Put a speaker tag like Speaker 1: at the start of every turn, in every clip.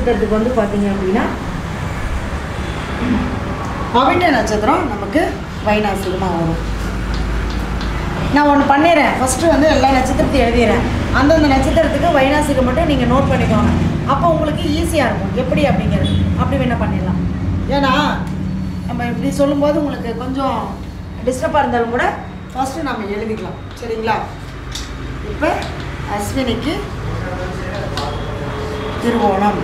Speaker 1: நட்சத்திரத்துக்கு வந்து பார்த்தீங்க அப்படின்னா அவிட்ட நட்சத்திரம் நமக்கு வைநாசிகமாக வரும். நான் ஒன்று பண்ணிடுறேன், ஃபஸ்ட்டு வந்து எல்லா நட்சத்திரத்தையும் எழுதிடுறேன். அந்தந்த நட்சத்திரத்துக்கு வைநாசிகம் மட்டும் நீங்கள் நோட் பண்ணிக்கோங்க. அப்போ உங்களுக்கு ஈஸியாக இருக்கும் எப்படி அப்படிங்கிறது. அப்படி வேணால் பண்ணிடலாம். ஏன்னா நம்ம இப்படி சொல்லும்போது உங்களுக்கு கொஞ்சம் டிஸ்டர்பாக இருந்தாலும் கூட ஃபஸ்ட்டு நம்ம எழுதிக்கலாம். சரிங்களா? இப்போ அஸ்வினிக்கு திருவோணம்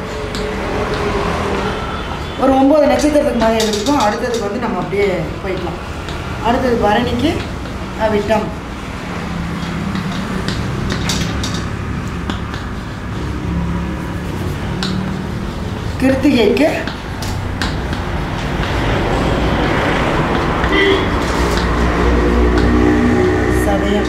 Speaker 1: ஒரு 9 நட்சத்திரத்துக்கு மாதிரி எழுதிக்கும். அடுத்ததுக்கு வந்து நம்ம அப்படியே போய்க்கலாம். அடுத்தது பரணிக்கு அவிட்டம், கிருத்திகைக்கு சதயம்,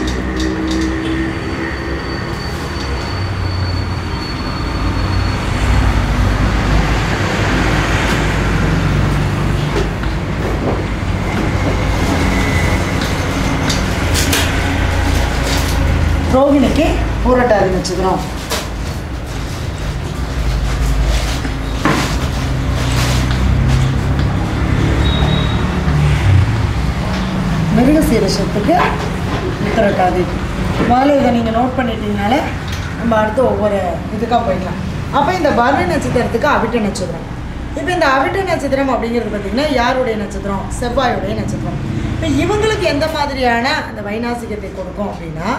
Speaker 1: ரோகிணிக்கு பூரட்டாதி நட்சத்திரம், மிருகசீரிஷத்துக்கு உத்திரட்டாதி. முதல்ல இதை நீங்கள் நோட் பண்ணிட்டீங்கனால நம்ம அடுத்து ஒவ்வொரு இதுக்காக போய்க்கலாம். அப்போ இந்த பரணி நட்சத்திரத்துக்கு அவிட்ட நட்சத்திரம். இப்போ இந்த அவிட்ட நட்சத்திரம் அப்படிங்கிறது பார்த்திங்கன்னா யாருடைய நட்சத்திரம்? செவ்வாயுடைய நட்சத்திரம். இப்போ இவங்களுக்கு எந்த மாதிரியான அந்த வைநாசிகத்தை கொடுக்கும் அப்படின்னா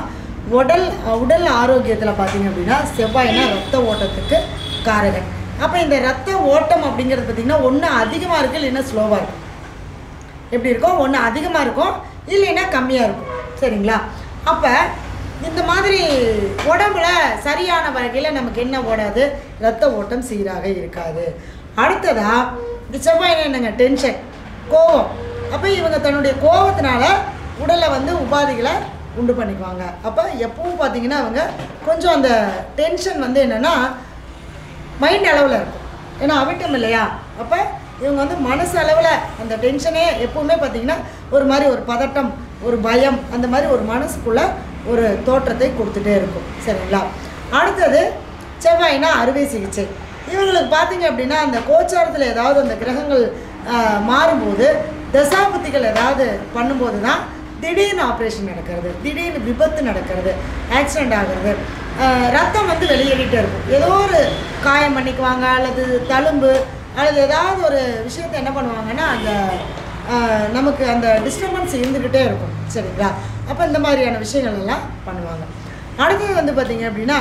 Speaker 1: உடல் ஆரோக்கியத்தில் பார்த்திங்க அப்படின்னா செவ்வாய்னா ரத்த ஓட்டத்துக்கு காரகன். அப்போ இந்த ரத்த ஓட்டம் அப்படிங்கிறது பார்த்திங்கன்னா ஒன்று அதிகமாக இருக்குது, இல்லைன்னா ஸ்லோவாக இருக்கும். எப்படி இருக்கும்? ஒன்று அதிகமாக இருக்கும், இல்லைன்னா கம்மியாக இருக்கும். சரிங்களா? அப்போ இந்த மாதிரி உடம்புல சரியான வகையில் நமக்கு என்ன ஓடாது? ரத்த ஓட்டம் சீராக இருக்காது. அடுத்ததாக இந்த செவ்வாய் என்னங்க? டென்ஷன், கோபம். அப்போ இவங்க தன்னுடைய கோபத்தினால உடலை வந்து உபாதைகளை உண்டு பண்ணிக்குவாங்க. அப்போ எப்பவும் பார்த்திங்கன்னா அவங்க கொஞ்சம் அந்த டென்ஷன் வந்து என்னென்னா மைண்ட் அளவில் இருக்கும். ஏன்னா அவிட்டம் இல்லையா? அப்போ இவங்க வந்து மனசு அளவில் அந்த டென்ஷனே எப்பவுமே பார்த்திங்கன்னா ஒரு மாதிரி ஒரு பதட்டம், ஒரு பயம், அந்த மாதிரி ஒரு மனசுக்குள்ளே ஒரு தோற்றத்தை கொடுத்துட்டே இருக்கும். சரிங்களா? அடுத்தது செவ்வாய்னா அறுவை சிகிச்சை. இவங்களுக்கு பார்த்திங்க அப்படின்னா அந்த கோச்சாரத்தில் ஏதாவது அந்த கிரகங்கள் மாறும்போது தசாபுத்திகள் ஏதாவது பண்ணும்போது தான் திடீர்னு ஆப்ரேஷன் நடக்கிறது, திடீர்னு விபத்து நடக்கிறது, ஆக்சிடெண்ட் ஆகிறது, ரத்தம் வந்து வெளியேறிட்டே இருக்கும். ஏதோ ஒரு காயம் பண்ணிக்குவாங்க, அல்லது தழும்பு, அல்லது ஏதாவது ஒரு விஷயத்தை என்ன பண்ணுவாங்கன்னா அந்த நமக்கு அந்த டிஸ்டர்பன்ஸ் இருந்துக்கிட்டே இருக்கும். சரிங்களா? அப்போ இந்த மாதிரியான விஷயங்கள் எல்லாம் பண்ணுவாங்க. அடுத்தது வந்து பார்த்திங்க அப்படின்னா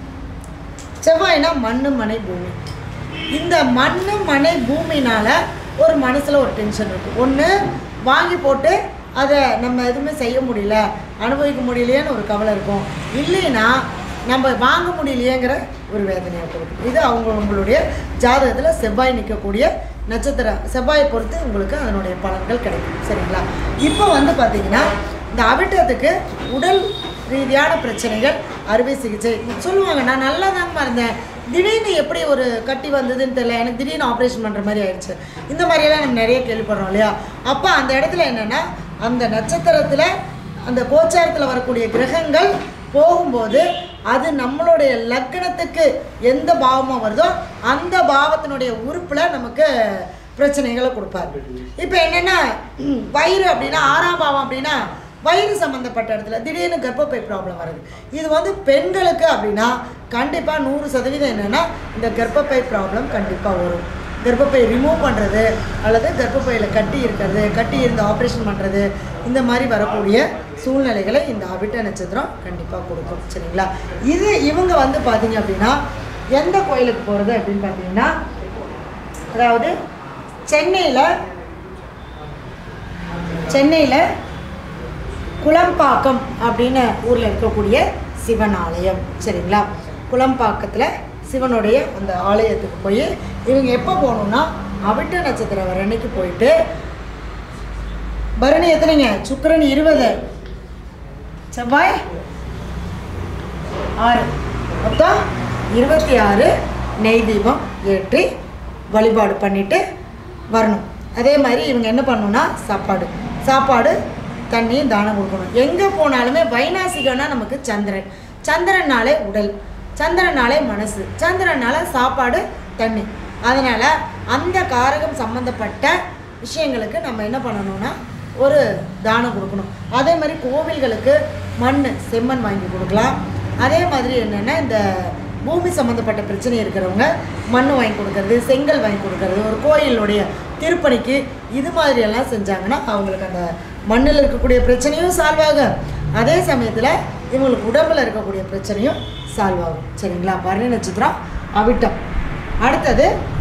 Speaker 1: செவ்வாய்னா மண்ணு மனை பூமி. இந்த மண்ணு மனை பூமினால் ஒரு மனசில் ஒரு டென்ஷன் இருக்கும். ஒன்று வாங்கி போட்டு அதை நம்ம எதுவுமே செய்ய முடியல, அனுபவிக்க முடியலையேன்னு ஒரு கவலை இருக்கும், இல்லைன்னா நம்ம வாங்க முடியலையேங்கிற ஒரு வேதனையாக கொடுக்கும். இது உங்களுடைய ஜாதகத்தில் செவ்வாய் நிற்கக்கூடிய நட்சத்திரம், செவ்வாயை பொறுத்து உங்களுக்கு அதனுடைய பலன்கள் கிடைக்கும். சரிங்களா? இப்போ வந்து பார்த்திங்கன்னா இந்த அவிட்டத்துக்கு உடல் ரீதியான பிரச்சனைகள், அறுவை சிகிச்சை சொல்லுவாங்க. நான் நல்லா தாங்கம்மா இருந்தேன், திடீர்னு எப்படி ஒரு கட்டி வந்ததுன்னு தெரியல, எனக்கு திடீர்னு ஆப்ரேஷன் பண்ணுற மாதிரி ஆயிடுச்சு. இந்த மாதிரியெல்லாம் நம்ம நிறைய கேள்விப்படுறோம் இல்லையா? அப்போ அந்த இடத்துல என்னென்னா அந்த நட்சத்திரத்தில் அந்த கோச்சாரத்தில் வரக்கூடிய கிரகங்கள் போகும்போது அது நம்மளுடைய லக்னத்துக்கு எந்த பாவமாக வருதோ அந்த பாவத்தினுடைய உறுப்பில் நமக்கு பிரச்சனைகளை கொடுப்பாரு. இப்போ என்னென்னா வயிறு அப்படின்னா 6ஆம் பாவம் அப்படின்னா வயிறு சம்மந்தப்பட்ட இடத்துல திடீர்னு கர்ப்பப்பை ப்ராப்ளம் வருது. இது வந்து பெண்களுக்கு அப்படின்னா கண்டிப்பாக 100% என்னென்னா இந்த கர்ப்பப்பை ப்ராப்ளம் கண்டிப்பாக வரும். கர்ப்பப்பை ரிமூவ் பண்ணுறது அல்லது கர்ப்பப்பையில் கட்டி இருக்கிறது, கட்டி இருந்து ஆப்ரேஷன் பண்ணுறது, இந்த மாதிரி வரக்கூடிய சூழ்நிலைகளை இந்த அவிட்ட நட்சத்திரம் கண்டிப்பாக கொடுக்கும். சரிங்களா? இது இவங்க வந்து பார்த்திங்க அப்படின்னா எந்த கோயிலுக்கு போகிறது அப்படின்னு பார்த்தீங்கன்னா, அதாவது சென்னையில் குளம்பாக்கம் அப்படின்னு ஊரில் இருக்கக்கூடிய சிவன் ஆலயம். சரிங்களா? குளம்பாக்கத்தில் சிவனுடைய அந்த ஆலயத்துக்கு போய் இவங்க எப்போ போகணுன்னா அவிட்ட நட்சத்திரம் வர அன்னைக்கு போயிட்டு, பரணி எத்தனைங்க? சுக்கிரன் 20, செவ்வாய் 6, மொத்தம் 26 நெய் தீபம் ஏற்றி வழிபாடு பண்ணிட்டு வரணும். அதே மாதிரி இவங்க என்ன பண்ணணும்னா சாப்பாடு தண்ணியும் தானம் கொடுக்கணும். எங்கே போனாலுமே வைநாசிகம்னா நமக்கு சந்திரனாலே உடல், சந்திரனாலே மனசு, சந்திரனால சாப்பாடு, தண்ணி. அதனால் அந்த காரகம் சம்மந்தப்பட்ட விஷயங்களுக்கு நம்ம என்ன பண்ணணும்னா ஒரு தானம் கொடுக்கணும். அதே மாதிரி கோவில்களுக்கு மண், செம்மண் வாங்கி கொடுக்கலாம். அதே மாதிரி என்னென்னா இந்த பூமி சம்மந்தப்பட்ட பிரச்சனை இருக்கிறவங்க மண் வாங்கி கொடுக்கறது, செங்கல் வாங்கி கொடுக்கறது, ஒரு கோயிலுடைய திருப்பணிக்கு இது மாதிரியெல்லாம் செஞ்சாங்கன்னா அவங்களுக்கு அந்த மண்ணில் இருக்கக்கூடிய பிரச்சனையும் சால்வ் ஆகும். அதே சமயத்தில் இவங்களுக்கு உடம்பில் இருக்கக்கூடிய பிரச்சனையும் சால்வ் ஆகும். சரிங்களா? பரணி நட்சத்திரம், அவிட்டம். அடுத்தது